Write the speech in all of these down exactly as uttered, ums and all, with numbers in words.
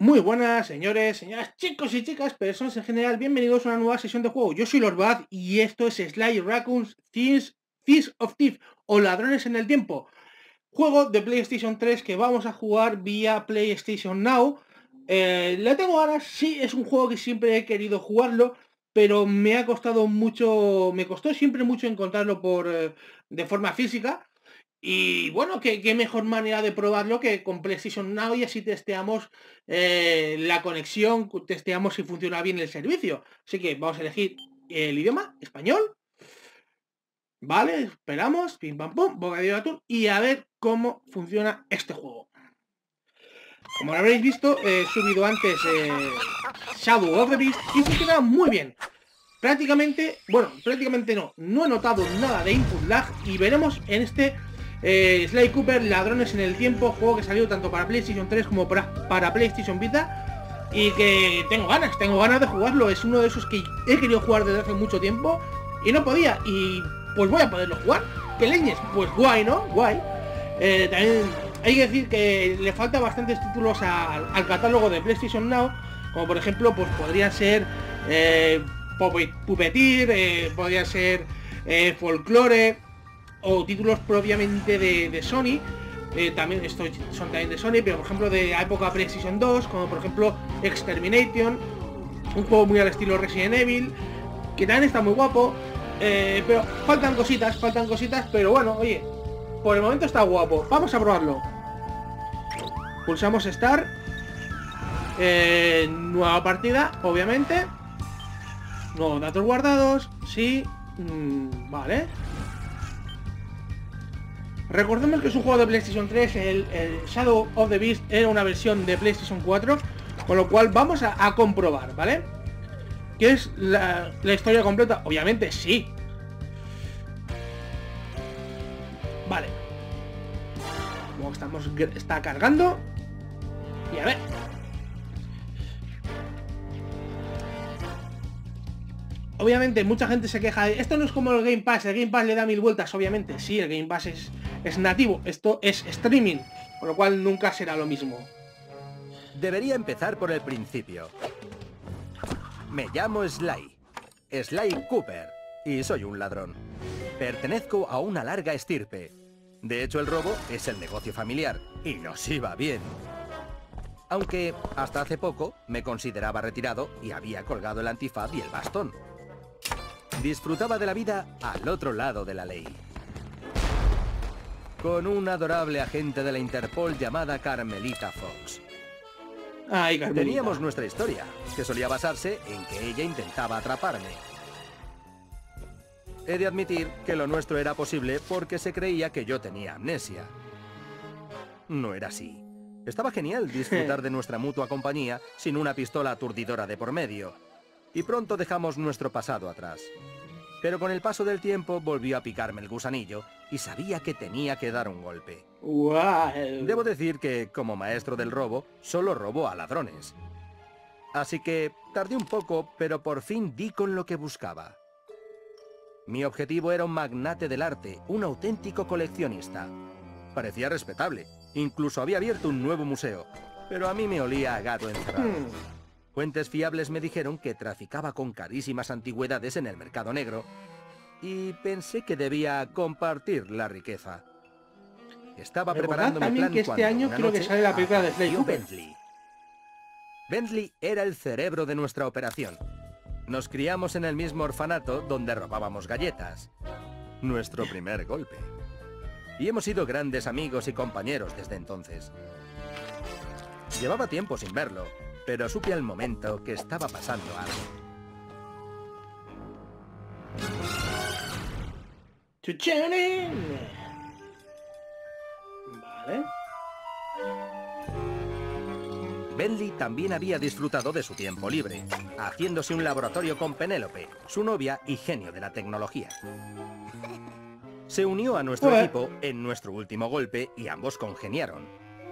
Muy buenas, señores, señoras, chicos y chicas, personas en general, bienvenidos a una nueva sesión de juego. Yo soy Lord Bad y esto es Sly Raccoons Thieves, Thieves of Thief o Ladrones en el Tiempo. Juego de PlayStation tres que vamos a jugar vía PlayStation Now. Eh, le tengo ganas, sí, es un juego que siempre he querido jugarlo, pero me ha costado mucho, me costó siempre mucho encontrarlo por, eh, de forma física. Y bueno, qué, qué mejor manera de probarlo que con PlayStation Now y así testeamos eh, la conexión, testeamos si funciona bien el servicio. Así que vamos a elegir el idioma, español. Vale, esperamos, pim pam pum, bocadillo de atún y a ver cómo funciona este juego. Como lo habréis visto, he subido antes eh, Shadow of the Beast y funciona muy bien. Prácticamente, bueno, prácticamente no, no he notado nada de input lag y veremos en este eh, Sly Cooper Ladrones en el Tiempo, juego que salió tanto para PlayStation tres como para, para PlayStation Vita y que tengo ganas, tengo ganas de jugarlo. Es uno de esos que he querido jugar desde hace mucho tiempo y no podía, y pues voy a poderlo jugar. ¿Qué leñes? Pues guay, ¿no? Guay. Eh, también hay que decir que le falta bastantes títulos a, al catálogo de PlayStation Now, como por ejemplo, pues podrían ser eh, Puppeteer, eh, podría ser eh, Folklore o títulos propiamente de, de Sony. Eh, también estos son también de Sony, pero por ejemplo de la época PlayStation dos, como por ejemplo Extermination, un juego muy al estilo Resident Evil, que también está muy guapo, eh, pero faltan cositas, faltan cositas, pero bueno, oye, por el momento está guapo. Vamos a probarlo. Pulsamos Start, eh, nueva partida, obviamente. Nuevos datos guardados, sí, mmm, vale. Recordemos que es un juego de PlayStation tres, el, el Shadow of the Beast era una versión de PlayStation cuatro, con lo cual vamos a, a comprobar, ¿vale? ¿Qué es la, la historia completa? Obviamente sí. Vale. Como estamos, está cargando. Y a ver. Obviamente mucha gente se queja de esto no es como el Game Pass, el Game Pass le da mil vueltas, obviamente, sí, el Game Pass es, es nativo, esto es streaming, por lo cual nunca será lo mismo. Debería empezar por el principio. Me llamo Sly, Sly Cooper, y soy un ladrón. Pertenezco a una larga estirpe. De hecho, el robo es el negocio familiar, y nos iba bien. Aunque, hasta hace poco, me consideraba retirado y había colgado el antifaz y el bastón. Disfrutaba de la vida al otro lado de la ley. Con una adorable agente de la Interpol llamada Carmelita Fox. Ay, Carmelita. Teníamos nuestra historia, que solía basarse en que ella intentaba atraparme. He de admitir que lo nuestro era posible porque se creía que yo tenía amnesia. No era así. Estaba genial disfrutar de nuestra mutua compañía sin una pistola aturdidora de por medio. Y pronto dejamos nuestro pasado atrás. Pero con el paso del tiempo volvió a picarme el gusanillo y sabía que tenía que dar un golpe. Wow. Debo decir que, como maestro del robo, solo robo a ladrones. Así que tardé un poco, pero por fin di con lo que buscaba. Mi objetivo era un magnate del arte, un auténtico coleccionista. Parecía respetable, incluso había abierto un nuevo museo, pero a mí me olía a gato encerrado. Hmm. Fuentes fiables me dijeron que traficaba con carísimas antigüedades en el mercado negro y pensé que debía compartir la riqueza. Estaba Recordad preparándome también plan que este cuando año una creo que noche sale la película de Sly apareció Cooper. Bentley. Bentley era el cerebro de nuestra operación. Nos criamos en el mismo orfanato donde robábamos galletas. Nuestro primer golpe. Y hemos sido grandes amigos y compañeros desde entonces. Llevaba tiempo sin verlo, pero supe al momento que estaba pasando algo. Chuchanin. Vale. Bentley también había disfrutado de su tiempo libre, haciéndose un laboratorio con Penélope, su novia y genio de la tecnología. Se unió a nuestro Joder. equipo en nuestro último golpe y ambos congeniaron.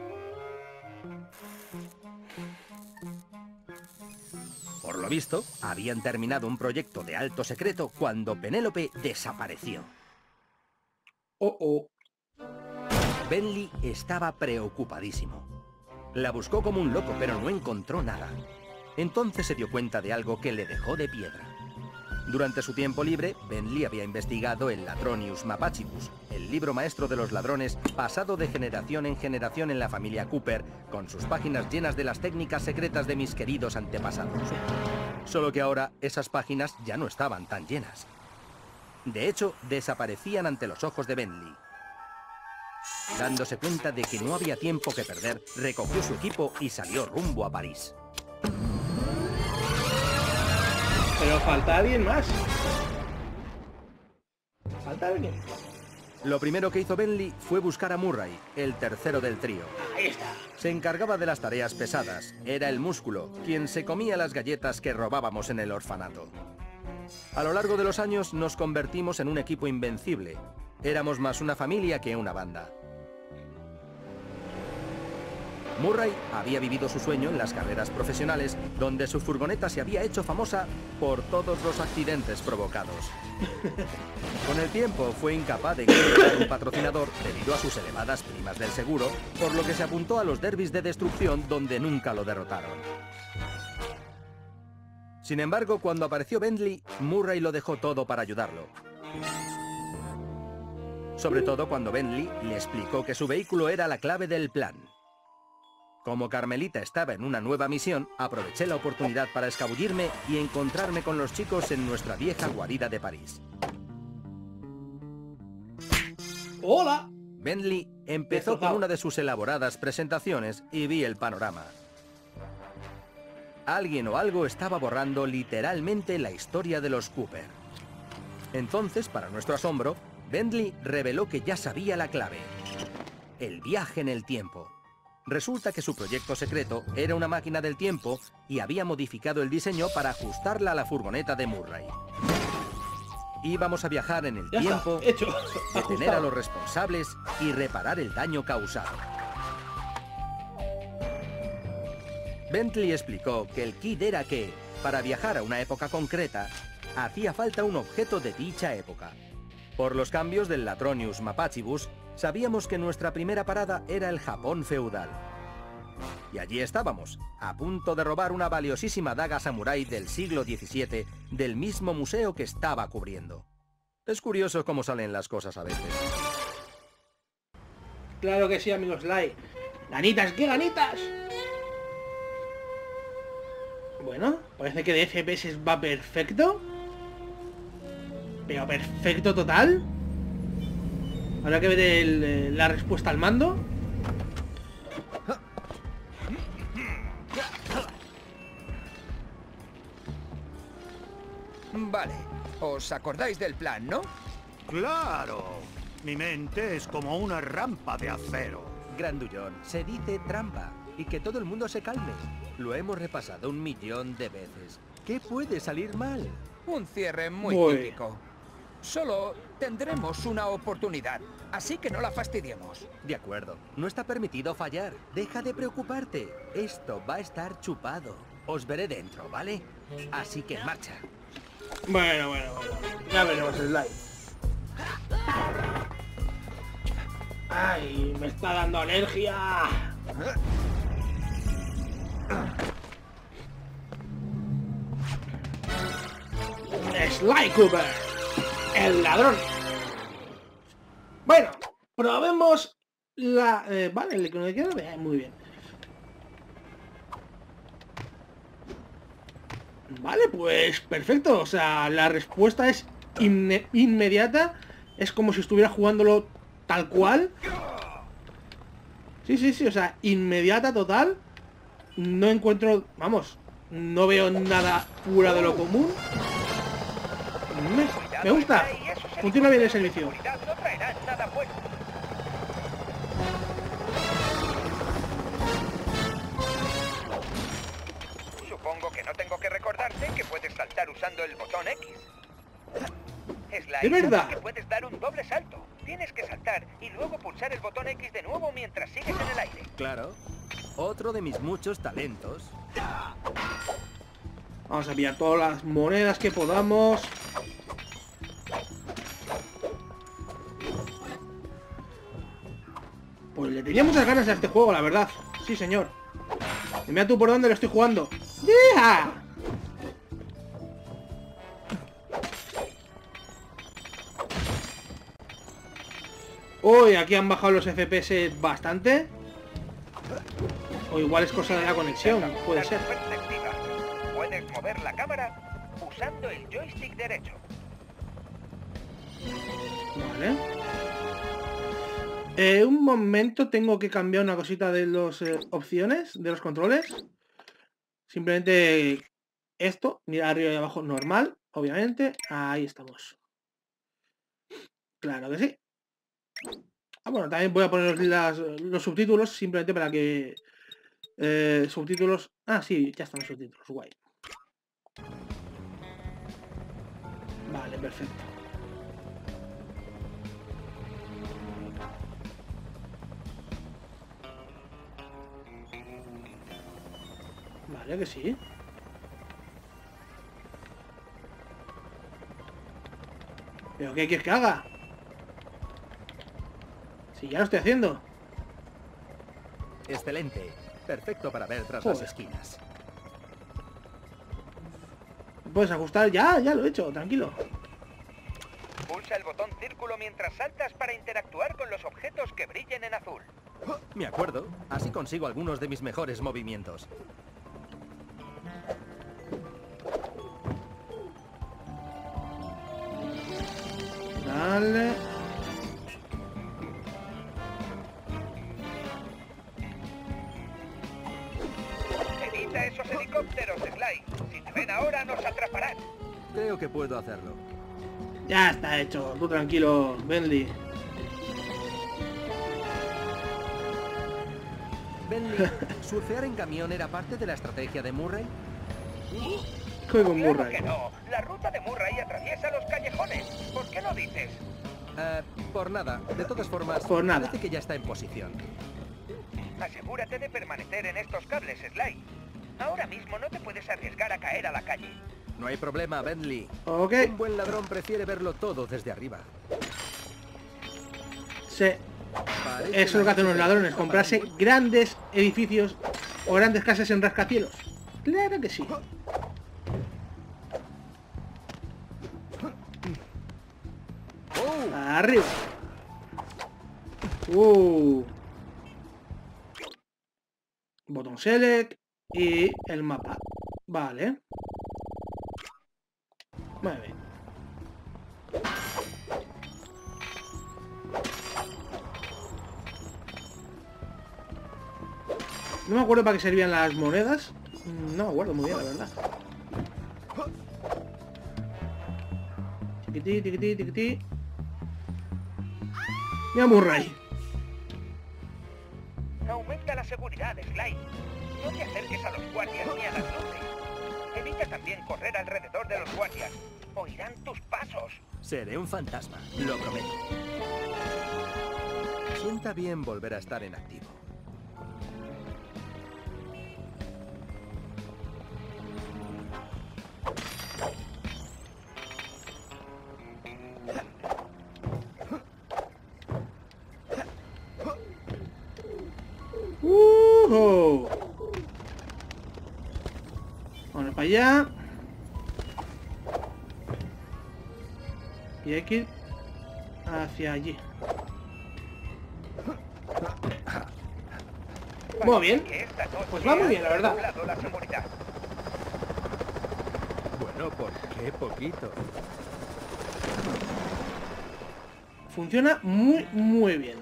Por lo visto, habían terminado un proyecto de alto secreto cuando Penélope desapareció. Oh, oh. Bentley estaba preocupadísimo. La buscó como un loco, pero no encontró nada. Entonces se dio cuenta de algo que le dejó de piedra. Durante su tiempo libre, Bentley había investigado el Latronius Mapachibus, el libro maestro de los ladrones, pasado de generación en generación en la familia Cooper, con sus páginas llenas de las técnicas secretas de mis queridos antepasados. Solo que ahora esas páginas ya no estaban tan llenas. De hecho, desaparecían ante los ojos de Bentley. Dándose cuenta de que no había tiempo que perder, recogió su equipo y salió rumbo a París. Pero falta alguien más. Falta alguien. Lo primero que hizo Bentley fue buscar a Murray, el tercero del trío. Ahí está. Se encargaba de las tareas pesadas. Era el músculo, quien se comía las galletas que robábamos en el orfanato. A lo largo de los años nos convertimos en un equipo invencible. Éramos más una familia que una banda. Murray había vivido su sueño en las carreras profesionales, donde su furgoneta se había hecho famosa por todos los accidentes provocados. Con el tiempo fue incapaz de encontrar un patrocinador debido a sus elevadas primas del seguro, por lo que se apuntó a los derbis de destrucción donde nunca lo derrotaron. Sin embargo, cuando apareció Bentley, Murray lo dejó todo para ayudarlo. Sobre todo cuando Bentley le explicó que su vehículo era la clave del plan. Como Carmelita estaba en una nueva misión, aproveché la oportunidad para escabullirme y encontrarme con los chicos en nuestra vieja guarida de París. ¡Hola! Bentley empezó con una de sus elaboradas presentaciones y vi el panorama. Alguien o algo estaba borrando literalmente la historia de los Cooper. Entonces, para nuestro asombro, Bentley reveló que ya sabía la clave: el viaje en el tiempo. Resulta que su proyecto secreto era una máquina del tiempo y había modificado el diseño para ajustarla a la furgoneta de Murray. Íbamos a viajar en el Ya tiempo, está, hecho. detener Ajustado. a los responsables y reparar el daño causado. Bentley explicó que el quid era que, para viajar a una época concreta, hacía falta un objeto de dicha época. Por los cambios del Latronius Mapachibus, sabíamos que nuestra primera parada era el Japón feudal. Y allí estábamos, a punto de robar una valiosísima daga samurái del siglo diecisiete del mismo museo que estaba cubriendo. Es curioso cómo salen las cosas a veces. Claro que sí, amigos Sly. ¡Ganitas, qué ganitas! Bueno, parece que de F P S va perfecto. Pero perfecto total. Habrá que ver el, la respuesta al mando. Vale, ¿os acordáis del plan, no? ¡Claro! Mi mente es como una rampa de acero. Grandullón, se dice trampa. Y que todo el mundo se calme. Lo hemos repasado un millón de veces. ¿Qué puede salir mal? Un cierre muy Uy. típico. Solo tendremos una oportunidad, así que no la fastidiemos. De acuerdo, no está permitido fallar. Deja de preocuparte. Esto va a estar chupado. Os veré dentro, ¿vale? Así que en marcha. Bueno, bueno, bueno. Ya veremos el live. ¡Ay! Me está dando alergia. Sly Cooper, el ladrón. Bueno, probemos la... Eh, vale, el que no quiero ver. Muy bien. Vale, pues perfecto. O sea, la respuesta es inme- inmediata. Es como si estuviera jugándolo tal cual. Sí, sí, sí. O sea, inmediata total. No encuentro... Vamos. No veo nada fuera de lo común. Me, me gusta. Funciona bien el servicio. No traerán nada bueno. Supongo que no tengo que recordarte que puedes saltar usando el botón X. Es la ¿De verdad? que puedes dar un doble salto. Tienes que saltar y luego pulsar el botón X de nuevo mientras sigues en el aire. Claro. Otro de mis muchos talentos. Vamos a pillar todas las monedas que podamos. Pues le tenía muchas ganas a este juego, la verdad. Sí, señor. Y mira tú por dónde lo estoy jugando. ¡Yeah! Uy, aquí han bajado los F P S bastante. O igual es cosa de la conexión, puede ser. Perspectiva. Puedes mover la cámara usando el joystick derecho. Vale. Eh, un momento, tengo que cambiar una cosita de las eh, opciones, de los controles. Simplemente esto, mira arriba y abajo, normal, obviamente. Ahí estamos. Claro que sí. Ah, bueno, también voy a poner las, los subtítulos, simplemente para que... Eh, subtítulos... Ah, sí, ya están los subtítulos, guay. Vale, perfecto. Vale, que sí. ¿Pero qué quieres que haga? Si ya lo estoy haciendo. Excelente. Perfecto para ver tras Joder. las esquinas. Puedes ajustar, ya, ya lo he hecho, tranquilo. Pulsa el botón círculo mientras saltas para interactuar con los objetos que brillen en azul. Me acuerdo. Así consigo algunos de mis mejores movimientos. Dale. Evita esos helicópteros, Sly. Si te ven ahora, nos atraparán. Creo que puedo hacerlo. Ya está hecho, tú tranquilo, Bentley. Bentley, ¿surfear en camión era parte de la estrategia de Murray? Juego con Claro Murray. que no. La ruta de Murray atraviesa los callejones. ¿Por qué lo dices? Eh, por nada. De todas formas, Por nada. parece que ya está en posición. Asegúrate de permanecer en estos cables, Sly. Ahora mismo no te puedes arriesgar a caer a la calle. No hay problema, Bentley. Ok. Un buen ladrón prefiere verlo todo desde arriba. Sí. Parece Eso es lo que hacen los ladrones, comprarse grandes edificios o grandes casas en rascacielos. Claro que sí. ¡Oh! Arriba. Uh. Botón select y el mapa. Vale. Muy bien. No me acuerdo para qué servían las monedas. No me acuerdo muy bien, la verdad. Tiquití, tiquití, tiquití. Mira Murray. Aumenta la seguridad, Sly. No te acerques a los guardias ni a las luces. Evita también correr alrededor de los guardias. Oirán tus pasos. Seré un fantasma, lo prometo. Sienta bien volver a estar en activo. Uh-huh. Vamos para allá. Y hay que ir hacia allí. Muy bien. Pues va muy bien, la verdad. La seguridad. Bueno, ¿por qué poquito? Funciona muy, muy bien.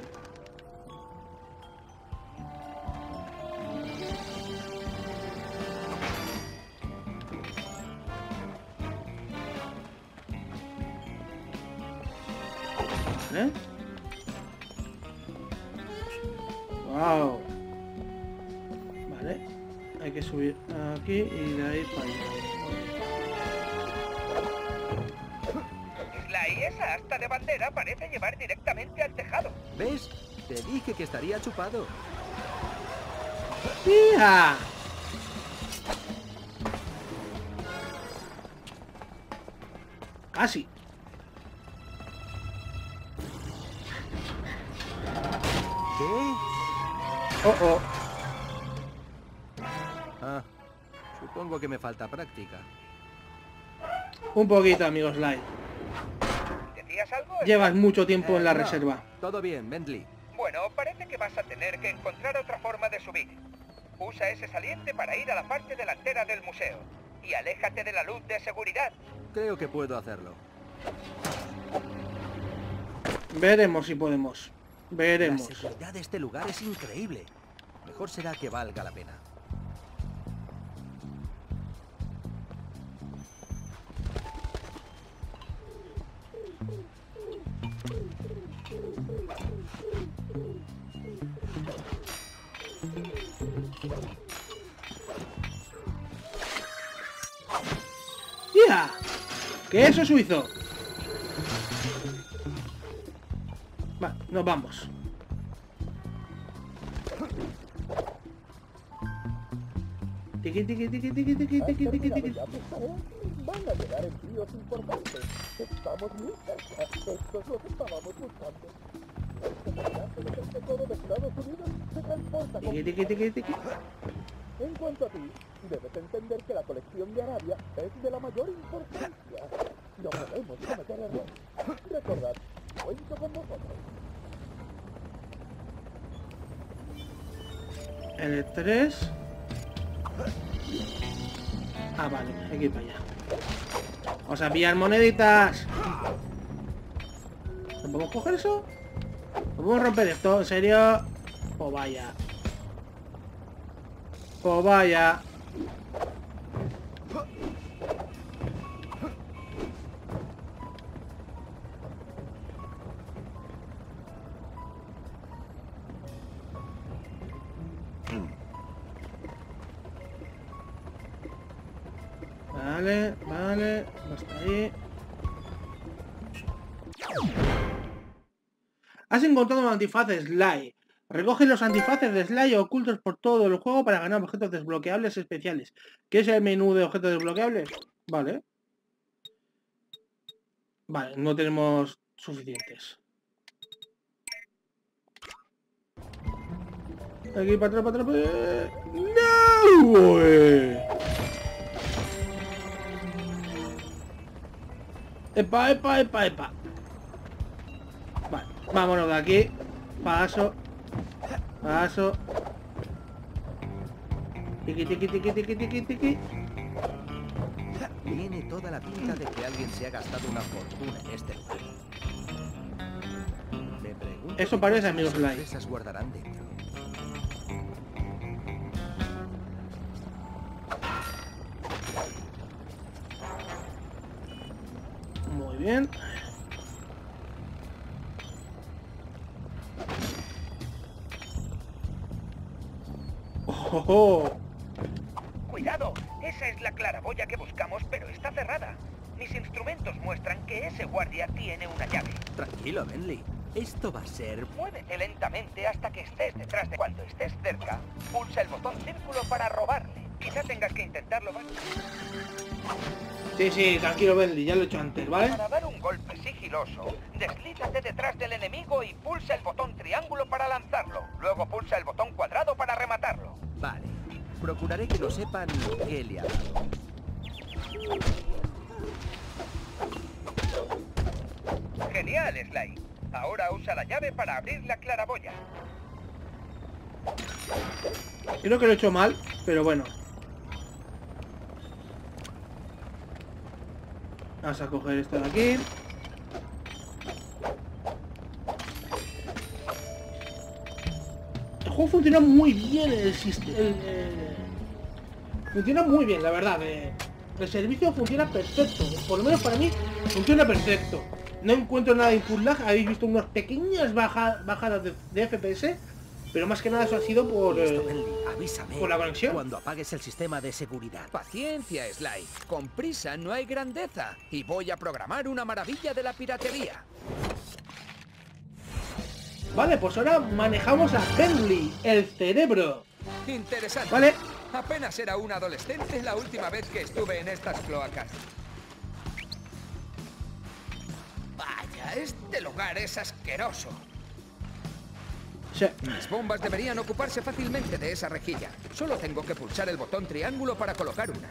¿Eh? Wow. Vale. Hay que subir aquí y de ahí para allá. Sly, esa asta de bandera parece llevar directamente al tejado. ¿Ves? Te dije que estaría chupado. ¡Hija! Casi. ¿Qué? Oh, oh. Supongo que me falta práctica. Un poquito, amigo Sly. ¿Decías algo? Llevas mucho tiempo Eh, en la no. reserva. Todo bien, Bentley. Bueno, parece que vas a tener que encontrar otra forma de subir. Usa ese saliente para ir a la parte delantera del museo. Y aléjate de la luz de seguridad. Creo que puedo hacerlo. Veremos si podemos. Veremos. La seguridad de este lugar es increíble. Mejor será que valga la pena. ¡Ya! ¡Queso suizo! Va, nos vamos. Tiqui, tiqui, tiqui, tiqui, tiqui, tiqui, tiqui, tiqui. Van a llegar envíos importantes. Estamos muy cerca. Esto es lo que estábamos buscando. El Tesoro de Estados Unidos se transporta con... Tiqui, tiqui, tiqui, tiqui. En cuanto a ti, debes entender que la colección de Arabia es de la mayor importancia. No podemos cometer errores. Recordad, cuento con vosotros. El tres. Ah, vale, hay que ir para allá. Vamos a pillar moneditas. ¿No podemos coger eso? ¿No podemos romper esto? ¿En serio? Pues vaya. Pues vaya. Vale, vale, hasta ahí. Has encontrado un antifaz Sly. Recoge los antifaces de Sly ocultos por todo el juego para ganar objetos desbloqueables especiales. ¿Qué es el menú de objetos desbloqueables? Vale. Vale, no tenemos suficientes. Aquí para atrás, para atrás. para- ¡No, güey! Epa, epa, epa, epa. Vale, vámonos de aquí. Paso. Paso. Tiqui, tiqui, tiqui, tiqui, tiqui, tiqui. Tiene toda la pinta de que alguien se ha gastado una fortuna en este lugar. Me pregunto Eso qué parece, cosas amigos Sly. sorpresas guardarán dentro. Muy bien. Oh, oh, oh. ¡Cuidado! Esa es la claraboya que buscamos, pero está cerrada. Mis instrumentos muestran que ese guardia tiene una llave. Tranquilo, Bentley. Esto va a ser... Muévete lentamente hasta que estés detrás de... Cuando estés cerca, pulsa el botón círculo para robarle. Quizá tengas que intentarlo más. Sí, sí, tranquilo, Bentley, ya lo he hecho antes, ¿vale? Para dar un golpe sigiloso, deslízate detrás del enemigo y pulsa el botón triángulo para lanzarlo. Luego pulsa el botón cuadrado para rematarlo. Vale. Procuraré que no sepan qué le ha dado. Genial, Sly. Ahora usa la llave para abrir la claraboya. Creo que lo he hecho mal, pero bueno. Vamos a coger esto de aquí. El juego funciona muy bien, el sistema... Funciona muy bien, la verdad. eh. El servicio funciona perfecto. Por lo menos para mí, funciona perfecto. No encuentro nada de input lag. Habéis visto unas pequeñas baja, bajadas de, de F P S. Pero más que nada eso ha sido por... Listo, eh, Bentley. Avísame por la conexión. cuando apagues el sistema de seguridad. Paciencia, Sly. Con prisa no hay grandeza. Y voy a programar una maravilla de la piratería. Vale, pues ahora manejamos a Bentley, el cerebro. Interesante. Vale. Apenas era un adolescente la última vez que estuve en estas cloacas. Vaya, este lugar es asqueroso. Sí. Mis bombas deberían ocuparse fácilmente de esa rejilla. Solo tengo que pulsar el botón triángulo para colocar una.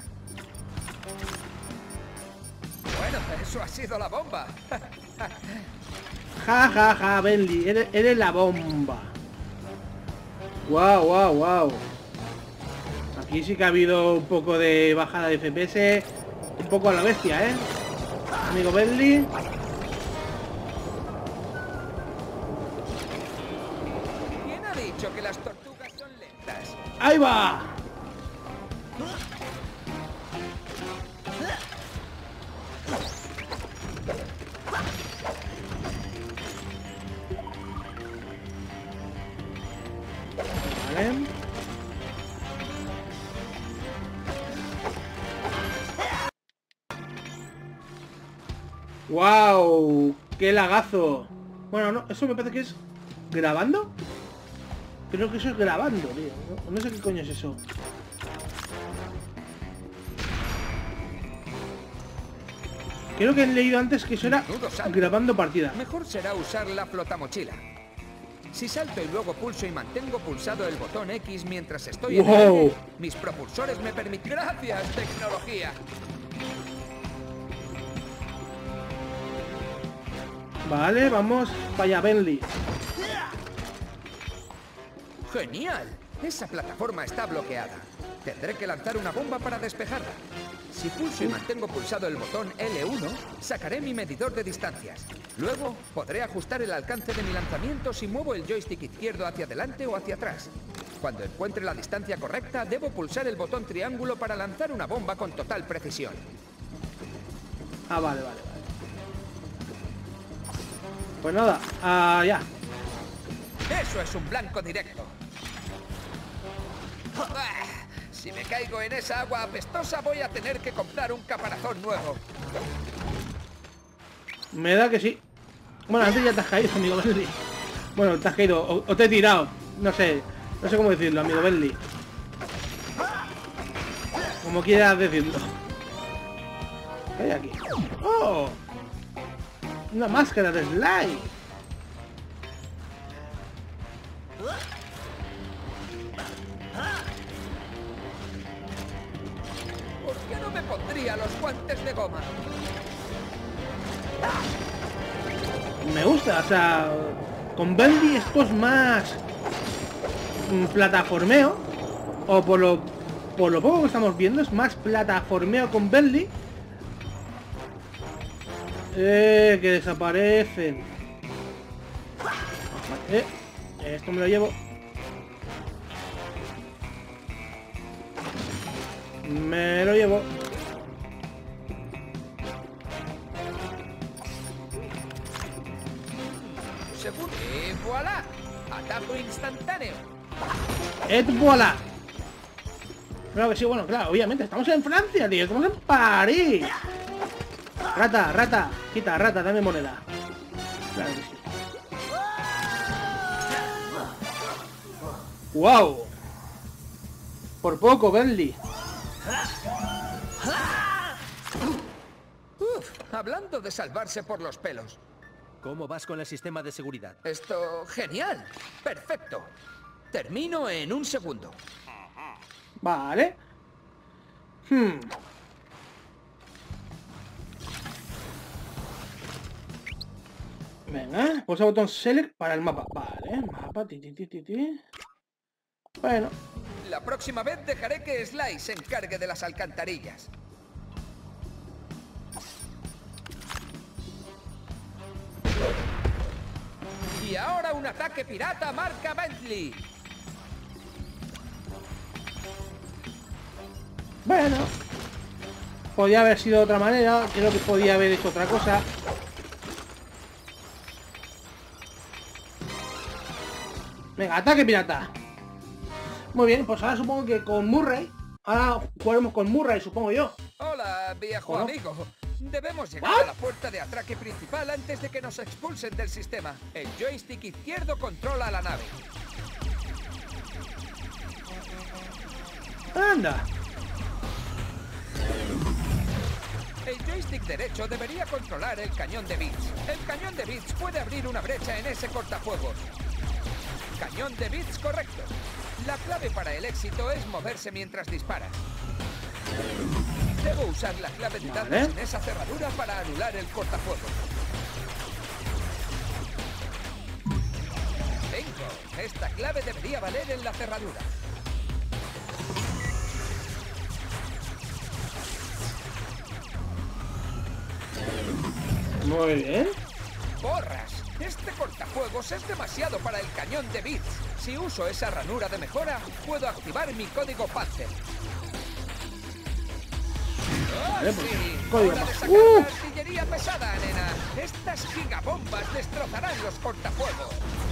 Bueno, eso ha sido la bomba. Ja, ja, ja, Bentley, eres, eres la bomba. Wow, wow, wow. Aquí sí que ha habido un poco de bajada de F P S. Un poco a la bestia, ¿eh? Amigo Bentley. ¿Quién ha dicho que las tortugas son lentas? ¡Ahí va! Vale. ¡Wow! ¡Qué lagazo! Bueno, no, eso me parece que es... ¿Grabando? Creo que eso es grabando, tío. No, no sé qué coño es eso. Creo que he leído antes que eso era grabando partida. Mejor será usar la flotamochila. Si salto y luego pulso y mantengo pulsado el botón X mientras estoy en el Wow. aire, mis propulsores me permiten... ¡Gracias, tecnología! Vale, vamos para allá, Bentley. ¡Genial! Esa plataforma está bloqueada. Tendré que lanzar una bomba para despejarla. Si pulso y mantengo pulsado el botón L uno, sacaré mi medidor de distancias. Luego, podré ajustar el alcance de mi lanzamiento si muevo el joystick izquierdo hacia adelante o hacia atrás. Cuando encuentre la distancia correcta, debo pulsar el botón triángulo para lanzar una bomba con total precisión. Ah, vale, vale, vale. Pues nada, allá. ¡Eso es un blanco directo! ¡Ah! Si me caigo en esa agua apestosa, voy a tener que comprar un caparazón nuevo. Me da que sí. Bueno, antes ya te has caído, amigo Bentley. Bueno, te has caído, o, o te he tirado. No sé, no sé cómo decirlo, amigo Bentley. Como quieras decirlo. ¿Qué hay aquí? ¡Oh! Una máscara de Sly. ¿Por qué no me pondría los guantes de goma? Me gusta, o sea, con Bentley esto es más mm, plataformeo, o por lo por lo poco que estamos viendo es más plataformeo con Bentley. Eh, que desaparecen. Eh, esto me lo llevo. Me lo llevo. Seguro. Y voilà. Atajo instantáneo. Et voilà. Claro que sí, bueno, claro, obviamente estamos en Francia, tío, estamos en París. Rata, rata, quita, rata, dame moneda. Claro que sí. Wow. Por poco, Bentley. Uf, hablando de salvarse por los pelos. ¿Cómo vas con el sistema de seguridad? Esto, genial. Perfecto. Termino en un segundo. Vale. Hmm. Venga, pulsa el botón Select para el mapa. Vale, mapa, ti, ti, ti, ti, ti. Bueno. La próxima vez dejaré que Sly se encargue de las alcantarillas. Y ahora un ataque pirata marca Bentley. Bueno. Podía haber sido de otra manera. Creo que podía haber hecho otra cosa. Venga, ataque pirata. Muy bien, pues ahora supongo que con Murray. Ahora jugaremos con Murray, supongo yo. Hola, viejo Hola. amigo. Debemos llegar ¿What? a la puerta de atraque principal antes de que nos expulsen del sistema. El joystick izquierdo controla la nave. Anda. El joystick derecho debería controlar el cañón de bits. El cañón de bits puede abrir una brecha en ese cortafuegos. cañón de bits correcto. La clave para el éxito es moverse mientras disparas. Debo usar la clave de datos Vale. en esa cerradura para anular el cortafuegos. Bingo. Esta clave debería valer en la cerradura. Muy bien. ¡Porras! Este cortafuegos es demasiado para el cañón de bits. Si uso esa ranura de mejora, puedo activar mi código Panzer. ¡Oh, Vale, pues, sí! código ¡Hora de Panzer. sacar ¡Uh! la artillería pesada, nena! Estas gigabombas destrozarán los cortafuegos.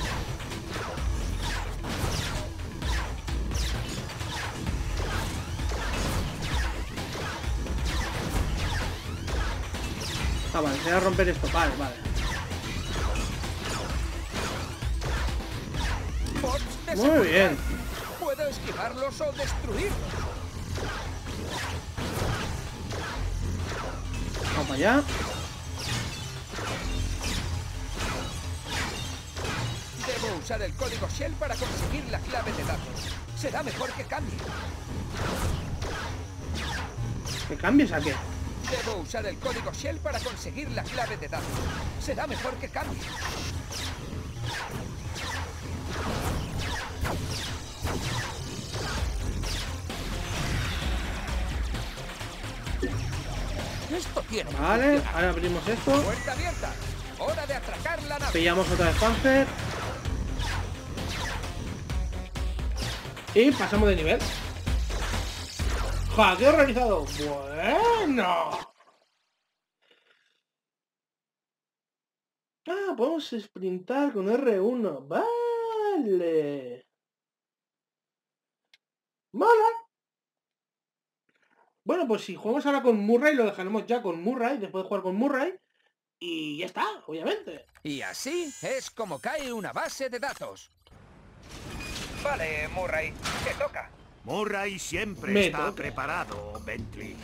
Ah, vale, se va a romper esto. Vale, vale. Bots de Muy seguridad. bien. Puedo esquivarlos o destruirlos. Vamos para allá. Debo usar el código Shell para conseguir la clave de datos. Será mejor que cambie. ¿Que cambies a qué? Debo usar el código Shell para conseguir la clave de datos. Será mejor que cambie. Esto tiene que Vale, funcionar. ahora abrimos esto. Puerta abierta. Hora de atracar la nave. Pillamos otra vez Panzer. Y pasamos de nivel. ¡Hackeo realizado! Bueno. Ah, podemos sprintar con R uno. Vale. Mola. Bueno, pues si jugamos ahora con Murray, lo dejaremos ya con Murray, después de jugar con Murray. Y ya está, obviamente. Y así es como cae una base de datos. Vale, Murray, te toca. Murray siempre Me está toca. preparado, Bentley.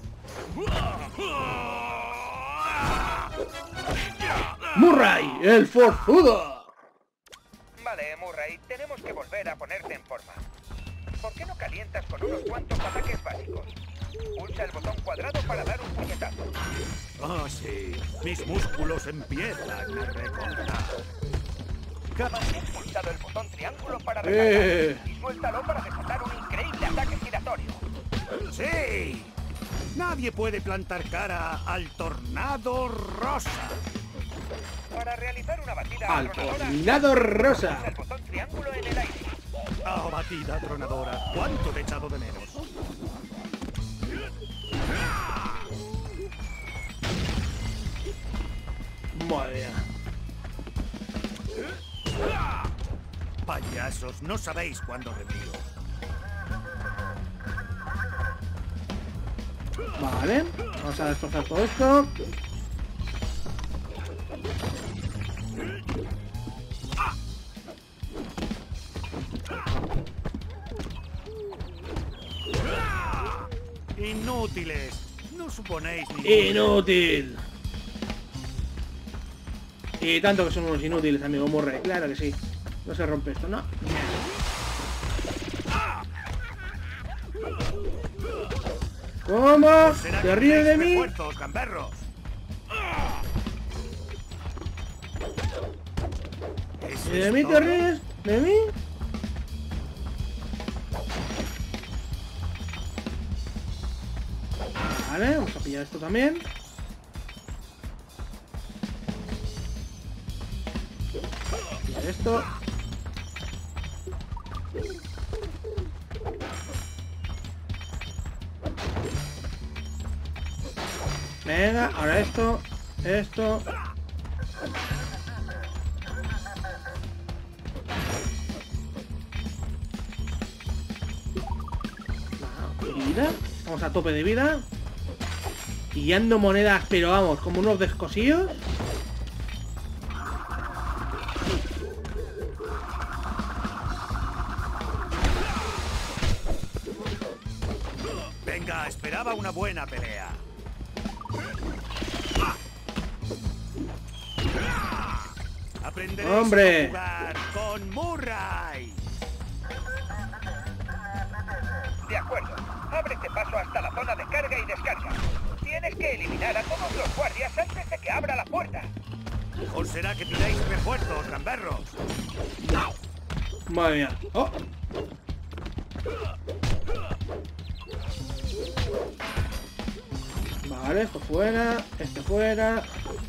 Murray, el forzudo. Vale, Murray, tenemos que volver a ponerte en forma. ¿Por qué no calientas con unos cuantos ataques básicos? Pulsa el botón cuadrado para dar un puñetazo. Ah, sí. Mis músculos empiezan a recordar. Mantén pulsado el botón triángulo para Eh. recargar y suéltalo para desatar un increíble ataque giratorio. ¡Sí! Nadie puede plantar cara al tornado rosa. Para realizar una batida Al atronadora, tornado rosa. pulsa el botón triángulo en el aire. ¡Ah, batida tronadora! ¿Cuánto te he echado de menos? Madre mía. Payasos, no sabéis cuándo me río. Vale, vamos a destrozar todo esto. Inútiles. No suponéis ni... Inútil. Y tanto que son unos inútiles, amigo Murray. Claro que sí. No se rompe esto, ¿no? ¿Cómo? ¿Será ¿Te que ríes de tenéis mí? refuerzos, gamberros? ¿Eso ¿Y de es mí te todo? ríes? ¿De mí? Vale, vamos a pillar esto también. Pillar esto. Venga, ahora esto, esto. Vida, estamos a tope de vida. Pillando monedas, pero vamos, como unos descosillos. Venga, esperaba una buena pelea. Aprenderéis ¡Hombre! a jugar con Murray. De acuerdo. Ábrete paso hasta la zona de carga y descarga. Tienes que eliminar a todos los guardias antes de que abra la puerta. Mejor será que pidáis refuerzos, gamberros. Madre mía. Oh. Vale, esto fuera, este fuera.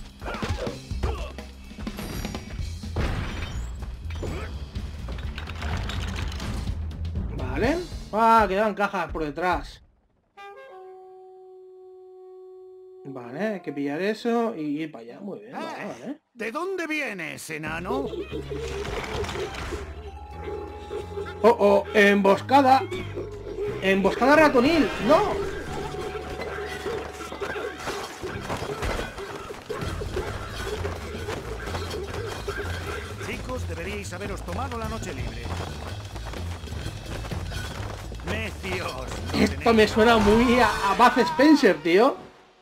Vale. Ah, quedan cajas por detrás. Vale, hay que pillar eso y ir para allá. Muy bien, vale, vale. ¿De dónde vienes, enano? Oh, oh, emboscada. Emboscada ratonil. No. Chicos, deberíais haberos tomado la noche libre. Necios. no Esto tenéis me suena muy a, a Bud Spencer, tío.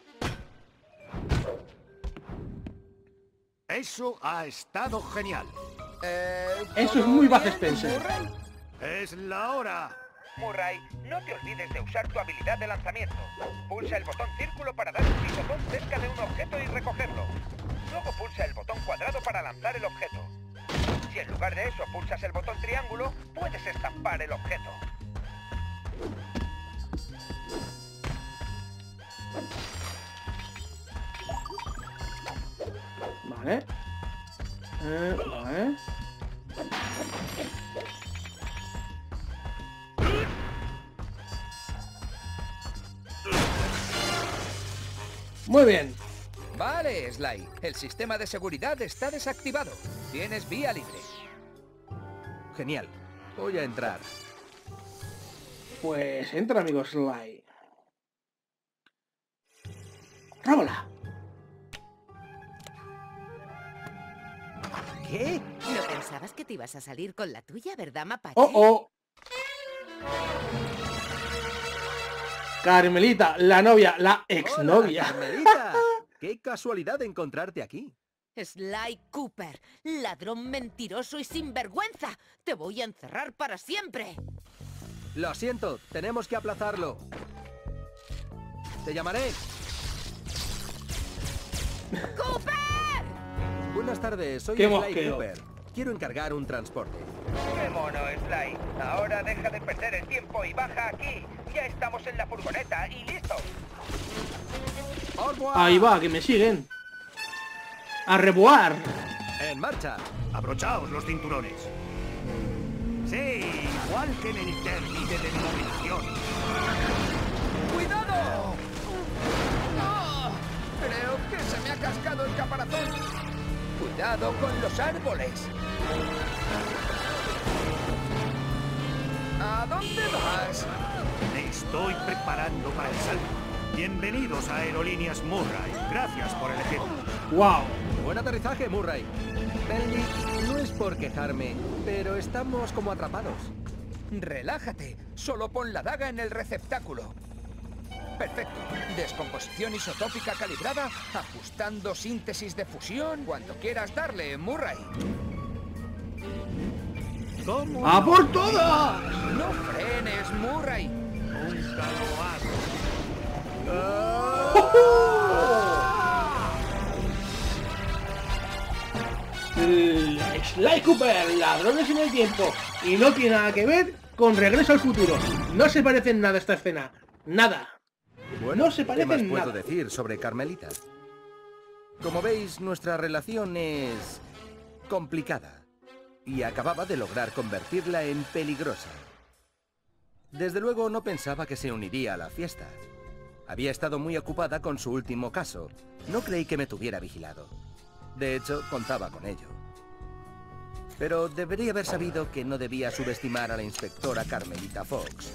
Eso ha estado genial. Eh, Eso es ¿todo muy Bud bien, Spencer. Murray? Es la hora. Murray, no te olvides de usar tu habilidad de lanzamiento. Pulsa el botón círculo para dar un pisotón cerca de un objeto y recogerlo. Luego pulsa el botón cuadrado para lanzar el objeto. Si en lugar de eso pulsas el botón triángulo, puedes estampar el objeto. Vale. Eh, vale. Muy bien. Vale, Sly. El sistema de seguridad está desactivado. Tienes vía libre. Genial. Voy a entrar. Pues entra, amigo Sly. ¡Róbala! ¿Qué? No pensabas que te ibas a salir con la tuya, ¿verdad, Mapache? ¡Oh, oh! Carmelita, la novia, la exnovia. Hola, Carmelita. ¡Qué casualidad encontrarte aquí! Sly Cooper, ladrón mentiroso y sinvergüenza. Te voy a encerrar para siempre. Lo siento, tenemos que aplazarlo. Te llamaré. ¡Cooper! Buenas tardes, soy ¡Qué Sly mosqueo! Cooper. Quiero encargar un transporte. ¡Qué mono, Sly! Ahora deja de perder el tiempo y baja aquí. Ya estamos en la furgoneta y listos. Au revoir. Ahí va, que me siguen. A reboar. En marcha. Abrochaos los cinturones. Sí, igual que en el derbi de denominación. ¡Cuidado! ¡Ah! Creo que se me ha cascado el caparazón. ¡Cuidado con los árboles! ¿A dónde vas? Me estoy preparando para el salto. Bienvenidos a Aerolíneas Murray. Gracias por elegirnos. ¡Wow! Buen aterrizaje, Murray. Bentley, no es por quejarme, pero estamos como atrapados. Relájate. Solo pon la daga en el receptáculo. Perfecto. Descomposición isotópica calibrada, ajustando síntesis de fusión. Cuando quieras darle, Murray. ¿Cómo ¡A no? por todas! No frenes, Murray. Nunca lo hago. El Sly Cooper, ladrones en el tiempo. Y no tiene nada que ver con Regreso al Futuro. No se parece en nada esta escena. Nada. Bueno, No se ¿qué parecen más nada. puedo decir sobre Carmelita? Como veis, nuestra relación es complicada. Y acababa de lograr convertirla en peligrosa. Desde luego no pensaba que se uniría a la fiesta. Había estado muy ocupada con su último caso. No creí que me tuviera vigilado. De hecho, contaba con ello. Pero debería haber sabido que no debía subestimar a la inspectora Carmelita Fox.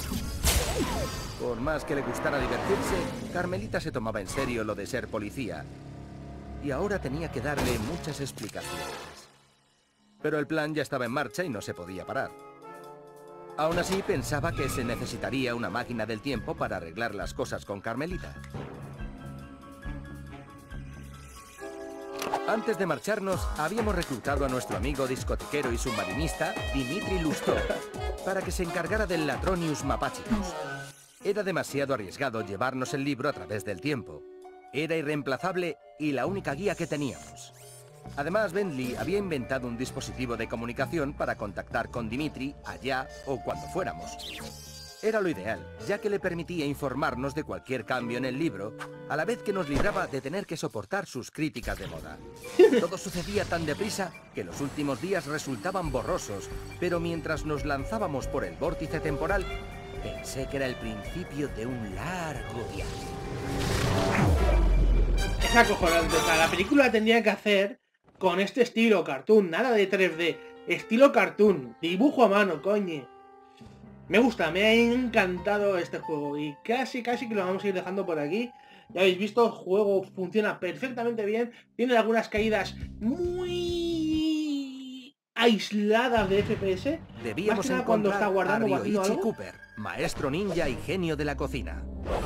Por más que le gustara divertirse, Carmelita se tomaba en serio lo de ser policía. Y ahora tenía que darle muchas explicaciones. Pero el plan ya estaba en marcha y no se podía parar. Aún así, pensaba que se necesitaría una máquina del tiempo para arreglar las cosas con Carmelita. Antes de marcharnos, habíamos reclutado a nuestro amigo discotequero y submarinista, Dimitri Lustov, para que se encargara del Latronius Mapachicus. Era demasiado arriesgado llevarnos el libro a través del tiempo. Era irreemplazable y la única guía que teníamos. Además, Bentley había inventado un dispositivo de comunicación para contactar con Dimitri allá o cuando fuéramos. Era lo ideal, ya que le permitía informarnos de cualquier cambio en el libro, a la vez que nos libraba de tener que soportar sus críticas de moda. Todo sucedía tan deprisa que los últimos días resultaban borrosos, pero mientras nos lanzábamos por el vórtice temporal, pensé que era el principio de un largo viaje. Es acojonante, o sea, la película tendría que hacer con este estilo cartoon, nada de tres D, estilo cartoon, dibujo a mano, coño. Me gusta, me ha encantado este juego y casi casi que lo vamos a ir dejando por aquí. Ya habéis visto, el juego funciona perfectamente bien, tiene algunas caídas muy aisladas de F P S. Debíamos más que nada encontrar cuando está guardando a o haciendo Ryoichi algo. Cooper, maestro ninja y genio de la cocina.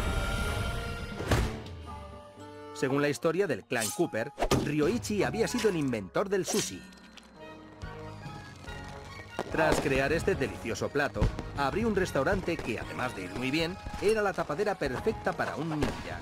Según la historia del clan Cooper, Ryoichi había sido el inventor del sushi. Tras crear este delicioso plato, abrió un restaurante que, además de ir muy bien, era la tapadera perfecta para un ninja.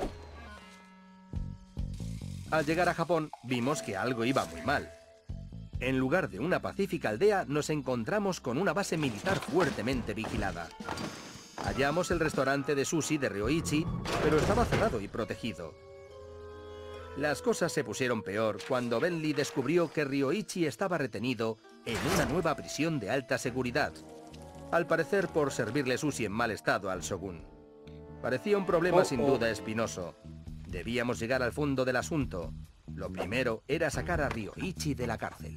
Al llegar a Japón, vimos que algo iba muy mal. En lugar de una pacífica aldea, nos encontramos con una base militar fuertemente vigilada. Hallamos el restaurante de sushi de Ryoichi, pero estaba cerrado y protegido. Las cosas se pusieron peor cuando Bentley descubrió que Ryoichi estaba retenido en una nueva prisión de alta seguridad, al parecer por servirle sushi en mal estado al shogun. Parecía un problema Oh, sin oh. duda espinoso. Debíamos llegar al fondo del asunto. Lo primero era sacar a Ryoichi de la cárcel.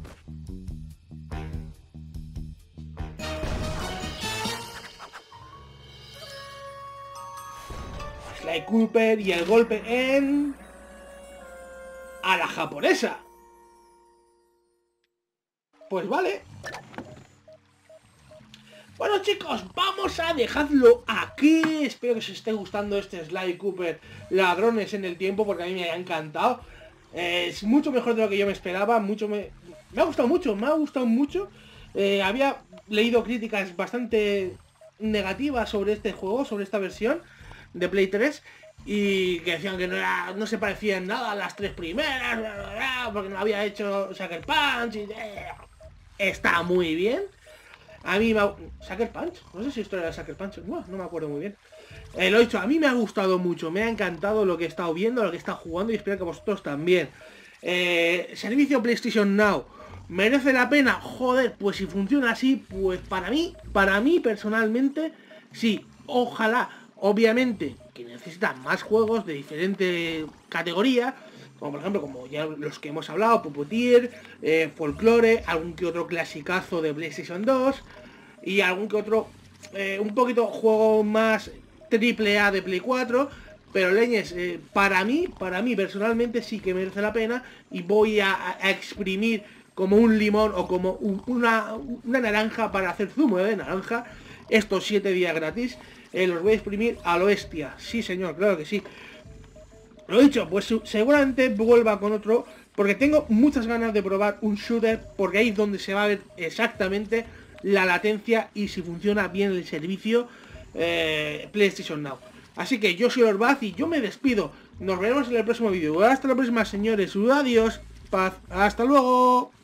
Sly Cooper y el golpe en... a la japonesa. Pues vale. Bueno chicos, vamos a dejarlo aquí. Espero que os esté gustando este Sly Cooper Ladrones en el Tiempo, porque a mí me ha encantado. Eh, es mucho mejor de lo que yo me esperaba. Mucho me, me ha gustado mucho, me ha gustado mucho. Eh, había leído críticas bastante negativas sobre este juego, sobre esta versión de Play tres, y que decían que no, era, no se parecía en nada a las tres primeras, bla, bla, bla, porque no había hecho Sucker Punch. Y, eh, está muy bien. A mí me ha... Sucker Punch, no sé si esto era Sucker Punch, no, no me acuerdo muy bien. Eh, lo he dicho, a mí me ha gustado mucho, me ha encantado lo que he estado viendo, lo que he estado jugando, y espero que vosotros también. Eh, servicio PlayStation Now, ¿merece la pena? Joder, pues si funciona así, pues para mí, para mí personalmente, sí. Ojalá, obviamente, que necesitan más juegos de diferente categoría, como por ejemplo, como ya los que hemos hablado, Puppeteer, eh, Folklore, algún que otro clasicazo de PlayStation dos, y algún que otro, eh, un poquito juego más triple A de Play cuatro, pero leñes, eh, para mí, para mí personalmente sí que merece la pena, y voy a, a exprimir como un limón o como un, una, una naranja para hacer zumo de naranja, estos siete días gratis, eh, los voy a exprimir a lo bestia, sí señor, claro que sí. Lo dicho, pues seguramente vuelva con otro, porque tengo muchas ganas de probar un shooter, porque ahí es donde se va a ver exactamente la latencia y si funciona bien el servicio eh, PlayStation Now. Así que yo soy Orbaz y yo me despido. Nos veremos en el próximo vídeo. Hasta la próxima, señores. Adiós. Paz. Hasta luego.